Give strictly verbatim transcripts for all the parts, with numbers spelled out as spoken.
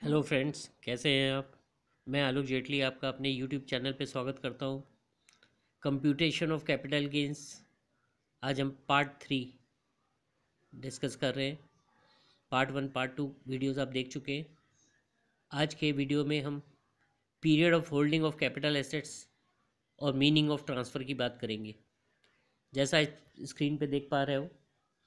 Hello friends, कैसे हैं आप। मैं आलोक जेटली आपका अपने यूट्यूब चैनल पे स्वागत करता हूँ। कंप्यूटेशन ऑफ कैपिटल गेंस आज हम पार्ट थ्री डिस्कस कर रहे हैं। Part one part two videos आप देख चुके हैं। आज के वीडियो में हम period of holding of capital assets और मीनिंग ऑफ ट्रांसफ़र की बात करेंगे। जैसा स्क्रीन पे देख पा रहे हो,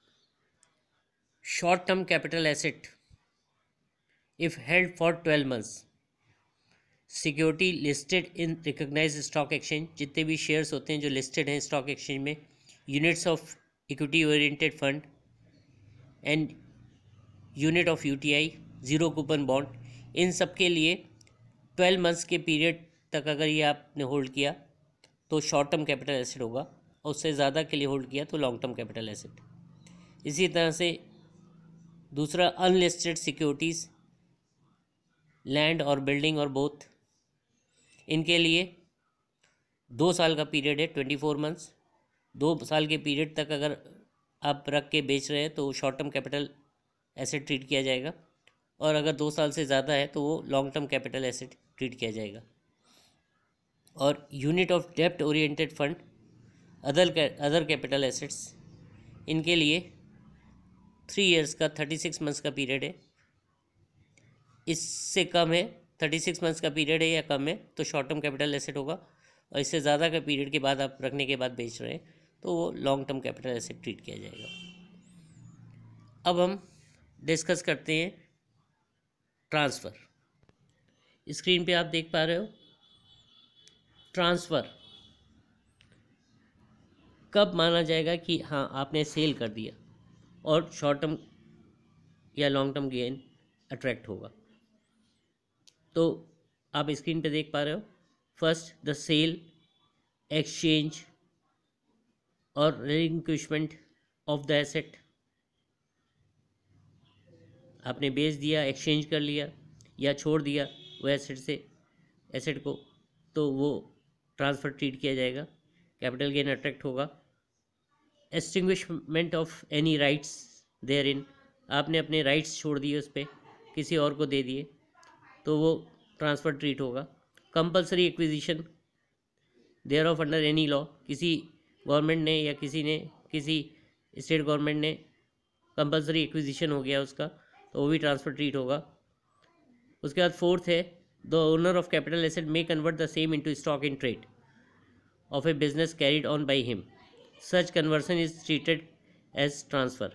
short term capital asset if held for twelve months, security listed in recognise stock exchange, जितने भी शेयर्स होते हैं जो लिस्टेड हैं स्टॉक एक्सचेंज में, units of equity oriented fund and unit of UTI, zero coupon bond, इन सब के लिए ट्वेल्व मंथ्स के पीरियड तक अगर ये आपने होल्ड किया तो शॉर्ट टर्म कैपिटल एसेट होगा, और उससे ज़्यादा के लिए होल्ड किया तो लॉन्ग टर्म कैपिटल एसेट। इसी तरह से दूसरा, अनलिस्टेड सिक्योरिटीज़, लैंड और बिल्डिंग और बोथ, इनके लिए दो साल का पीरियड है, ट्वेंटी फोर मंथ्स। दो साल के पीरियड तक अगर आप रख के बेच रहे हैं तो short term capital asset treat किया जाएगा, और अगर दो साल से ज़्यादा है तो वो long term capital asset treat किया जाएगा। और यूनिट ऑफ डेप्ट oriented fund, other other capital assets, इनके लिए थ्री इयर्स का थर्टी सिक्स मंथ्स का पीरियड है। इससे कम है, थर्टी सिक्स मंथ्स का पीरियड है या कम है तो शॉर्ट टर्म कैपिटल एसेट होगा, और इससे ज़्यादा का पीरियड के बाद आप रखने के बाद बेच रहे हैं तो वो long term capital asset treat किया जाएगा। अब हम डिस्कस करते हैं ट्रांसफ़र। स्क्रीन पे आप देख पा रहे हो, ट्रांसफ़र कब माना जाएगा कि हाँ आपने सेल कर दिया और शॉर्ट टर्म या लॉन्ग टर्म गेन अट्रैक्ट होगा। तो आप स्क्रीन पे देख पा रहे हो, फर्स्ट द सेल, एक्सचेंज और रिलिंक्विशमेंट ऑफ द एसेट। आपने बेच दिया, एक्सचेंज कर लिया या छोड़ दिया वो एसेट से एसेट को, तो वो ट्रांसफ़र ट्रीट किया जाएगा, कैपिटल गेन अट्रैक्ट होगा। Extinguishment of any rights therein, आपने अपने राइट्स छोड़ दिए उस पर, किसी और को दे दिए, तो वो ट्रांसफ़र ट्रीट होगा। Compulsory acquisition thereof under any law, किसी गवर्नमेंट ने या किसी ने किसी स्टेट गवर्नमेंट ने कंपलसरी एक्विजिशन हो गया उसका, तो वो भी ट्रांसफ़र ट्रीट होगा। उसके बाद फोर्थ है, the owner of capital asset may convert the same into stock in trade of a business carried on by him, such conversion is treated as transfer.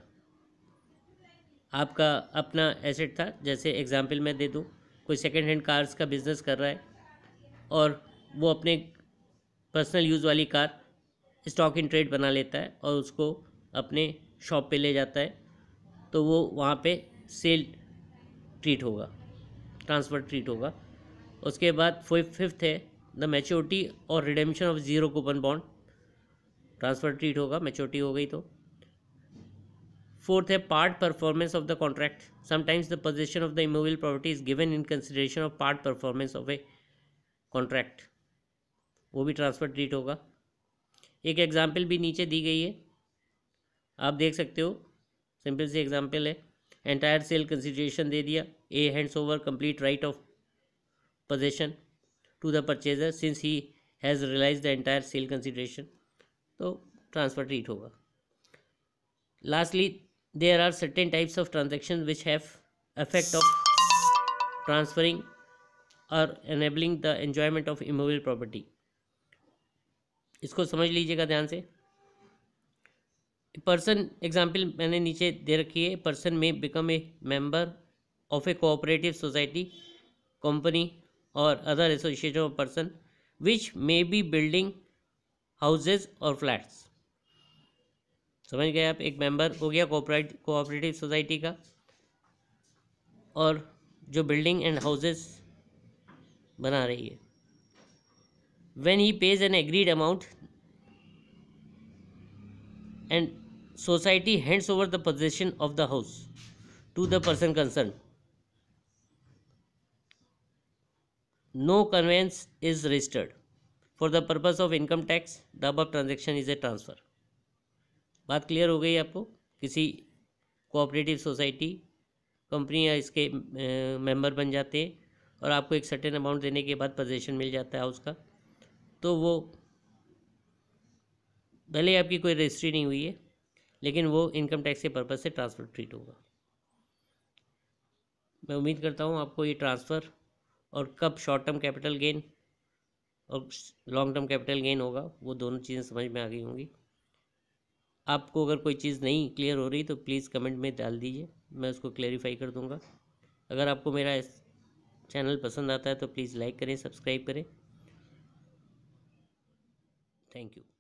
आपका अपना एसेट था, जैसे एग्जांपल मैं दे दूं, कोई सेकेंड हैंड कार्स का business कर रहा है और वो अपने पर्सनल यूज़ वाली कार स्टॉक इन ट्रेड बना लेता है और उसको अपने शॉप पे ले जाता है, तो वो वहाँ पे सेल ट्रीट होगा, ट्रांसफ़र ट्रीट होगा। उसके बाद फिफ्थ है, द मैच्योरिटी और redemption of zero coupon bond, transfer treat होगा, मैच्योरिटी हो गई तो। फोर्थ है, part performance of the contract, sometimes the possession of the immovable property is given in consideration of part performance of a contract, वो भी transfer treat होगा। एक example भी नीचे दी गई है, आप देख सकते हो, सिंपल सी एग्जाम्पल है। एंटायर सेल कंसिडरेशन दे दिया, a hands over complete right of possession to the purchaser since he has realise the entire sale consideration, तो ट्रांसफ़र ट्रीट होगा। Lastly, there are certain types of transactions which have effect of transferring or enabling the enjoyment of immovable property। इसको समझ लीजिएगा ध्यान से। Person example मैंने नीचे दे रखी है, person may become a member of a cooperative society, company और other association of person which may be building houses और फ्लैट्स। समझ गए आप, एक मेंबर हो गया कोऑपरेटिव कोऑपरेटिव सोसाइटी का, और जो बिल्डिंग एंड हाउसेस बना रही है। When he pays an agreed amount and society hands over the possession of the house to the person concerned, no conveyance is registered for the purpose of income tax, the above transaction is a transfer. बात clear हो गई आपको। किसी cooperative society company या इसके member बन जाते हैं और आपको एक सर्टेन अमाउंट देने के बाद पोजीशन मिल जाता है हाउस का, तो वो भले ही आपकी कोई रजिस्ट्री नहीं हुई है, लेकिन वो इनकम टैक्स के पर्पज़ से ट्रांसफ़र ट्रीट होगा। मैं उम्मीद करता हूँ आपको ये ट्रांसफ़र और कब शॉर्ट टर्म कैपिटल गेन और लॉन्ग टर्म कैपिटल गेन होगा वो दोनों चीज़ें समझ में आ गई होंगी। आपको अगर कोई चीज़ नहीं क्लियर हो रही तो प्लीज़ कमेंट में डाल दीजिए, मैं उसको क्लेरिफाई कर दूंगा। अगर आपको मेरा इस चैनल पसंद आता है तो प्लीज़ लाइक करें, सब्सक्राइब करें। Thank you.